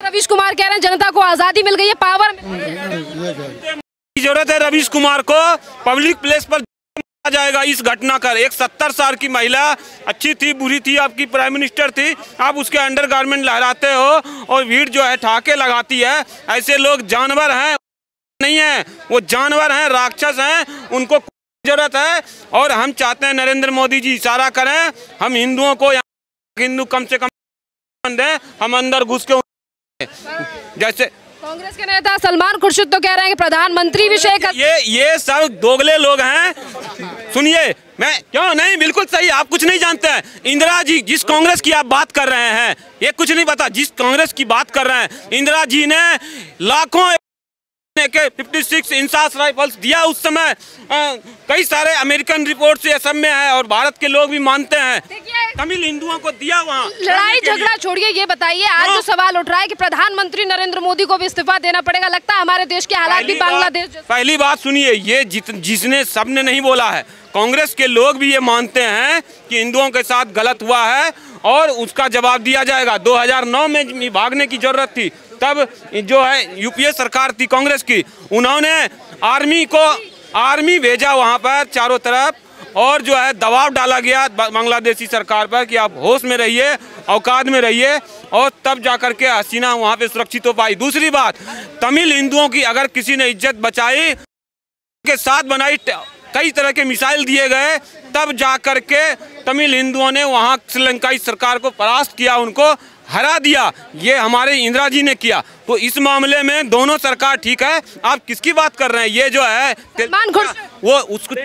रवीश कुमार कह रहे हैं जनता को आजादी मिल गई है, पावर की जरूरत है। रवीश कुमार को पब्लिक प्लेस पर जाएगा इस घटना कर। एक 70 साल की महिला अच्छी थी बुरी थी, आपकी प्राइम मिनिस्टर थी, आप उसके अंडरगारमेंट लहराते हो और भीड़ जो है ठाके लगाती है। ऐसे लोग जानवर हैं नहीं है, वो जानवर हैं, राक्षस हैं, उनको जरूरत है। और हम चाहते हैं नरेंद्र मोदी जी इशारा करें, हम हिंदुओं को हिंदू कम से कम दें, हम अंदर घुस के जैसे कांग्रेस के नेता सलमान खुर्शीद तो कह रहे हैं कि प्रधानमंत्री विषय का ये सब दोगले लोग हैं। सुनिए, मैं क्यों नहीं, बिल्कुल सही, आप कुछ नहीं जानते हैं। इंदिरा जी जिस कांग्रेस की आप बात कर रहे हैं ये कुछ नहीं पता, जिस कांग्रेस की बात कर रहे हैं इंदिरा जी ने लाखों के 56 इंसास राइफल्स दिया उस समय। कई सारे अमेरिकन रिपोर्ट से सब में है और भारत के लोग भी मानते हैं, तमिल हिंदुओं को दिया वहाँ। लड़ाई झगड़ा छोड़िए, ये बताइए आज जो सवाल उठ रहा है कि प्रधानमंत्री नरेंद्र मोदी को भी इस्तीफा देना पड़ेगा, लगता है हमारे देश के हालात भी बांग्लादेश। पहली बात सुनिए, ये जिसने सबने नहीं बोला है, कांग्रेस के लोग भी ये मानते हैं कि हिंदुओं के साथ गलत हुआ है और उसका जवाब दिया जाएगा। 2009 में भागने की जरूरत थी, तब जो है यूपीए सरकार थी कांग्रेस की, उन्होंने आर्मी भेजा वहां पर चारों तरफ और जो है दबाव डाला गया बांग्लादेशी सरकार पर कि आप होश में रहिए, औकात में रहिए, और तब जाकर के हसीना वहां पे सुरक्षित हो पाई। दूसरी बात, तमिल हिंदुओं की अगर किसी ने इज्जत बचाई के साथ बनाई, कई तरह के मिसाइल दिए गए, तब जाकर के तमिल हिंदुओं ने वहां श्रीलंकाई सरकार को परास्त किया, उनको हरा दिया। ये हमारे इंदिरा जी ने किया। तो इस मामले में दोनों सरकार ठीक है। आप किसकी बात कर रहे हैं? ये जो है वो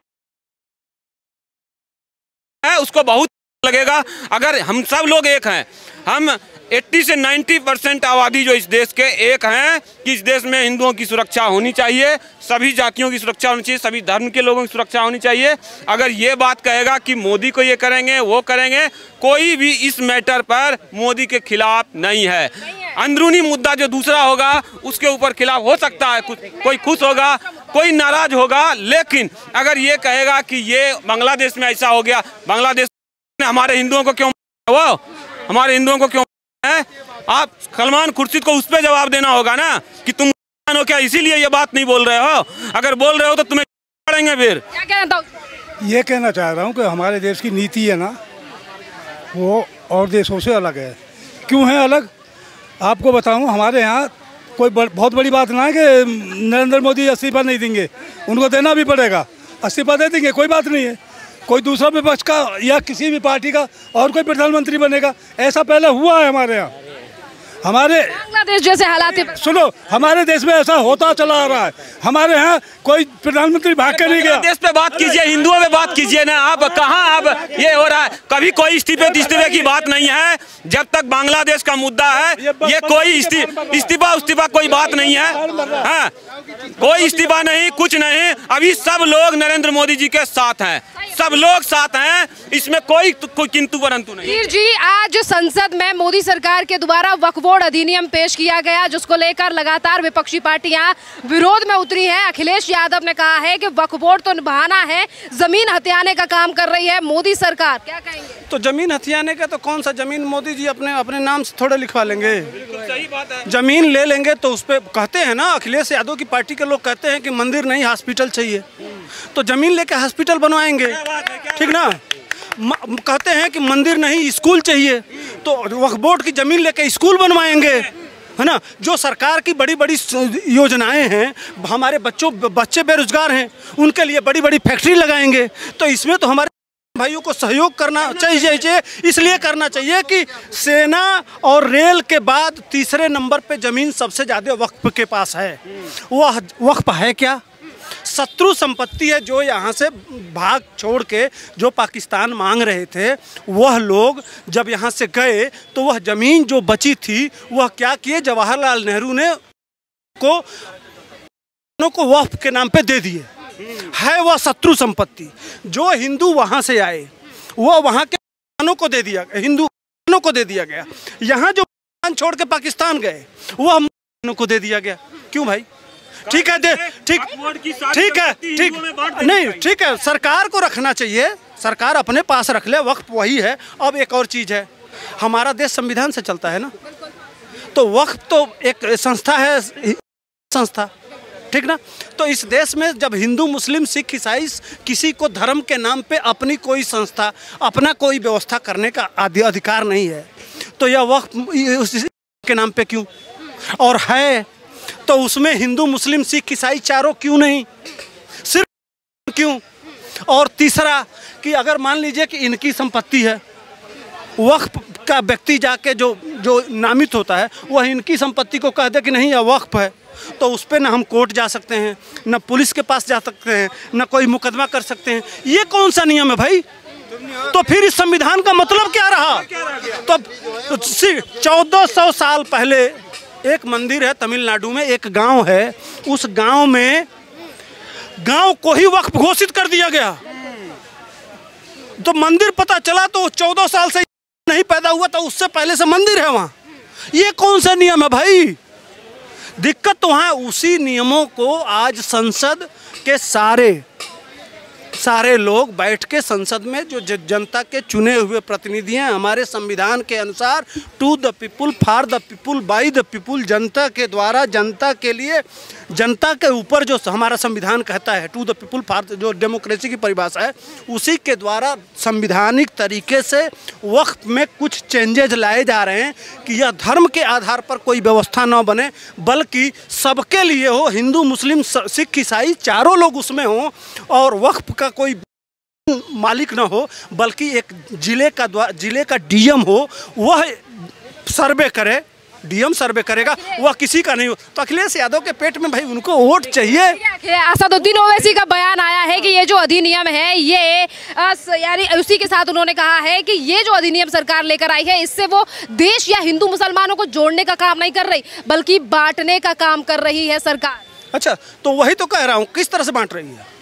उसको बहुत लगेगा। अगर हम सब लोग एक हैं, हम 80 से 90% आबादी जो इस देश के एक हैं कि इस देश में हिंदुओं की सुरक्षा होनी चाहिए, सभी जातियों की सुरक्षा होनी चाहिए, सभी धर्म के लोगों की सुरक्षा होनी चाहिए। अगर ये बात कहेगा कि मोदी को ये करेंगे वो करेंगे, कोई भी इस मैटर पर मोदी के खिलाफ नहीं है। अंदरूनी मुद्दा जो दूसरा होगा उसके ऊपर खिलाफ हो सकता है, कोई खुश होगा, कोई नाराज होगा, लेकिन अगर ये कहेगा कि ये बांग्लादेश में ऐसा हो गया, बांग्लादेश ने हमारे हिंदुओं को क्यों, वो हमारे हिंदुओं को क्यों है, आप सलमान खुर्शीद को उस पर जवाब देना होगा ना कि तुम हो क्या, इसीलिए ये बात नहीं बोल रहे हो। अगर बोल रहे हो तो तुम्हें पड़ेंगे। फिर क्या कहना था? ये कहना चाह रहा हूँ कि हमारे देश की नीति है ना, वो और देशों से अलग है। क्यों है अलग? आपको बताऊँ, हमारे यहाँ कोई बहुत बड़ी बात ना है कि नरेंद्र मोदी इस्तीफा नहीं देंगे, उनको देना भी पड़ेगा, इस्तीफा दे देंगे, कोई बात नहीं है। कोई दूसरा विपक्ष का या किसी भी पार्टी का और कोई प्रधानमंत्री बनेगा, ऐसा पहले हुआ है हमारे यहाँ। हमारे बांग्लादेश जैसे हालात है, सुनो, हमारे देश में ऐसा होता चला आ रहा है। हमारे यहाँ कोई प्रधानमंत्री भाग कर नहीं गया। देश पे बात कीजिए, हिंदुओं पे बात कीजिए ना। आप कहाँ अब ये हो रहा है, कभी कोई इस्तीफे की बात नहीं है। जब तक बांग्लादेश का मुद्दा है, ये कोई इस्तीफा कोई बात नहीं है। हाँ, कोई इस्तीफा नहीं, कुछ नहीं। अभी सब लोग नरेंद्र मोदी जी के साथ हैं, सब लोग साथ हैं, इसमें कोई किंतु परंतु नहीं। जी, आज संसद में मोदी सरकार के द्वारा वक्फ बोर्ड अधिनियम पेश किया गया, जिसको लेकर लगातार विपक्षी पार्टियां विरोध में उतरी हैं। अखिलेश यादव ने कहा है कि वक्फ बोर्ड तो बहाना है, जमीन हथियाने का काम कर रही है मोदी सरकार। क्या कहेंगे? तो जमीन हथियाने का तो कौन सा जमीन मोदी जी अपने नाम से थोड़े लिखवा लेंगे? सही बात है। जमीन ले लेंगे तो उस पर कहते हैं ना, अखिलेश यादव की पार्टी के लोग कहते हैं कि मंदिर नहीं हॉस्पिटल चाहिए, तो जमीन लेके हॉस्पिटल बनवाएंगे, ठीक ना। कहते हैं कि मंदिर नहीं स्कूल चाहिए, तो वक्फ बोर्ड की जमीन लेके स्कूल बनवाएंगे, है ना। जो सरकार की बड़ी बड़ी योजनाएं हैं, हमारे बच्चे बेरोजगार हैं, उनके लिए बड़ी बड़ी फैक्ट्री लगाएंगे। तो इसमें तो हमारे भाइयों को सहयोग करना चाहिए, इसलिए करना चाहिए कि सेना और रेल के बाद तीसरे नंबर पे जमीन सबसे ज़्यादा वक्फ के पास है। वह वक्फ है क्या? शत्रु संपत्ति है, जो यहाँ से भाग छोड़ के जो पाकिस्तान मांग रहे थे, वह लोग जब यहाँ से गए तो वह ज़मीन जो बची थी वह क्या किए, जवाहरलाल नेहरू ने को वक्फ के नाम पे दे दिए। है वह शत्रु संपत्ति। जो हिंदू वहाँ से आए वो वहाँ के मुसलमानों को दे दिया, हिंदुओं को दे दिया गया। यहाँ जो छोड़ के पाकिस्तान गए वह मुसलमानों को दे दिया गया। क्यों भाई? ठीक है, ठीक है, नहीं ठीक है, सरकार को रखना चाहिए, सरकार अपने पास रख ले, वक्फ वही है। अब एक और चीज़ है, हमारा देश संविधान से चलता है ना, तो वक्फ तो एक संस्था है, संस्था, ठीक ना। तो इस देश में जब हिंदू मुस्लिम सिख ईसाई किसी को धर्म के नाम पे अपनी कोई संस्था, अपना कोई व्यवस्था करने का अधिकार नहीं है, तो यह वक्फ उस के नाम पे क्यों, और है तो उसमें हिंदू मुस्लिम सिख ईसाई चारों क्यों नहीं, सिर्फ क्यों। और तीसरा कि अगर मान लीजिए कि इनकी संपत्ति है, वक्फ का व्यक्ति जाके जो नामित होता है वह इनकी संपत्ति को कह दे कि नहीं यह वक्फ है, तो उस पर ना हम कोर्ट जा सकते हैं, ना पुलिस के पास जा सकते हैं, ना कोई मुकदमा कर सकते हैं। ये कौन सा नियम है भाई? तो फिर इस संविधान का मतलब क्या रहा? तो 1400 साल पहले एक मंदिर है तमिलनाडु में, एक गांव है, उस गांव में गांव को ही वक्फ घोषित कर दिया गया। तो मंदिर पता चला तो 14 साल से नहीं पैदा हुआ, तो उससे पहले से मंदिर है वहां। ये कौन सा नियम है भाई? दिक्कत तो है उसी नियमों को आज संसद के सारे लोग बैठ के संसद में जो जनता के चुने हुए प्रतिनिधि हैं, हमारे संविधान के अनुसार to the people for the people by the people, जनता के द्वारा जनता के लिए, जनता के ऊपर जो हमारा संविधान कहता है टू द पीपुल फॉर, जो डेमोक्रेसी की परिभाषा है, उसी के द्वारा संविधानिक तरीके से वक्फ में कुछ चेंजेज लाए जा रहे हैं कि यह धर्म के आधार पर कोई व्यवस्था न बने, बल्कि सबके लिए हो, हिंदू मुस्लिम सिख ईसाई चारों लोग उसमें हों, और वक्फ का कोई मालिक न हो, बल्कि एक जिले का डीएम हो, वह सर्वे करे, डीएम सर्वे करेगा, वह किसी का नहीं हो। तो अखिलेश यादव के पेट में भाई उनको वोट चाहिए। असदुद्दीन ओवैसी का बयान आया है कि ये जो अधिनियम है ये यानी उसी के साथ उन्होंने कहा है कि ये जो अधिनियम सरकार लेकर आई है इससे वो देश या हिंदू मुसलमानों को जोड़ने का काम नहीं कर रही, बल्कि बांटने का काम कर रही है सरकार। अच्छा, तो वही तो कह रहा हूँ, किस तरह से बांट रही है?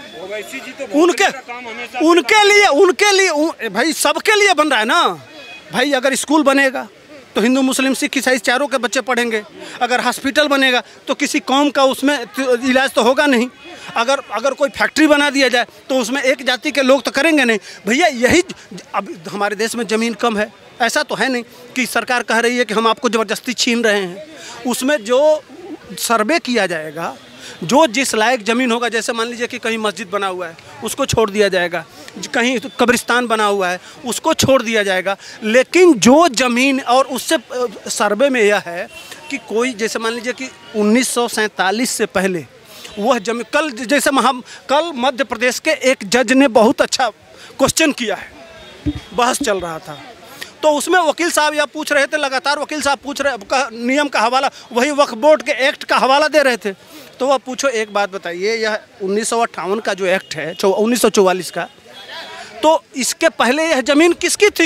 उनके लिए भाई सबके लिए बन रहा है ना भाई। अगर स्कूल बनेगा तो हिंदू मुस्लिम सिख ईसाई चारों के बच्चे पढ़ेंगे, अगर हॉस्पिटल बनेगा तो किसी कौम का उसमें इलाज तो होगा नहीं, अगर कोई फैक्ट्री बना दिया जाए तो उसमें एक जाति के लोग तो करेंगे नहीं भैया। यही अब हमारे देश में ज़मीन कम है, ऐसा तो है नहीं कि सरकार कह रही है कि हम आपको ज़बरदस्ती छीन रहे हैं। उसमें जो सर्वे किया जाएगा, जो जिस लायक ज़मीन होगा, जैसे मान लीजिए कि कहीं मस्जिद बना हुआ है उसको छोड़ दिया जाएगा, कहीं कब्रिस्तान बना हुआ है उसको छोड़ दिया जाएगा, लेकिन जो ज़मीन, और उससे सर्वे में यह है कि कोई जैसे मान लीजिए कि 1947 से पहले वह जमीन, कल मध्य प्रदेश के एक जज ने बहुत अच्छा क्वेश्चन किया है, बहस चल रहा था, तो उसमें वकील साहब यह पूछ रहे थे, लगातार वकील साहब पूछ रहे, नियम का हवाला वही वक्फ बोर्ड के एक्ट का हवाला दे रहे थे। तो वह पूछो, एक बात बताइए, यह 1958 का जो एक्ट है 1944 का, तो इसके पहले यह ज़मीन किसकी थी?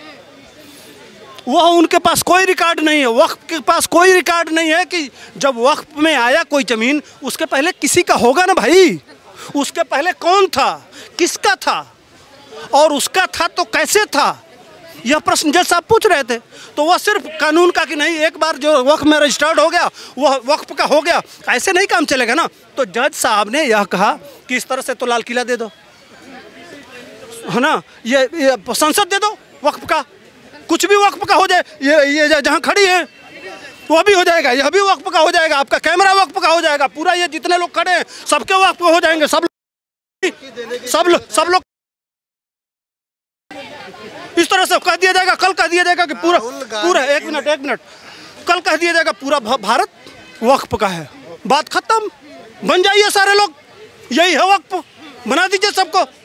वह उनके पास कोई रिकॉर्ड नहीं है, वक्फ के पास कोई रिकॉर्ड नहीं है कि जब वक्फ में आया कोई ज़मीन उसके पहले किसी का होगा ना भाई। उसके पहले कौन था, किसका था, और उसका था तो कैसे था, यह प्रश्न जज साहब पूछ रहे थे। तो वह सिर्फ कानून का कि नहीं एक बार जो वक्फ में रजिस्टर्ड हो गया वह वक्फ का हो गया, ऐसे नहीं काम चलेगा ना। तो जज साहब ने यह कहा कि इस तरह से तो लाल किला दे दो, है ना, ये संसद दे दो वक्फ का, कुछ भी वक्फ का हो जाए, ये जहाँ खड़ी है वह भी हो जाएगा, यह भी वक्फ का हो जाएगा, आपका कैमरा वक्फ का हो जाएगा, पूरा ये जितने लोग खड़े हैं सबके वक्फ हो जाएंगे, सब लोग इस तरह से कह दिया जाएगा। कल कह दिया जाएगा कि पूरा एक मिनट कल कह दिया जाएगा पूरा भारत वक्फ का है, बात खत्म, बन जाइए सारे लोग, यही है वक्फ, बना दीजिए सबको।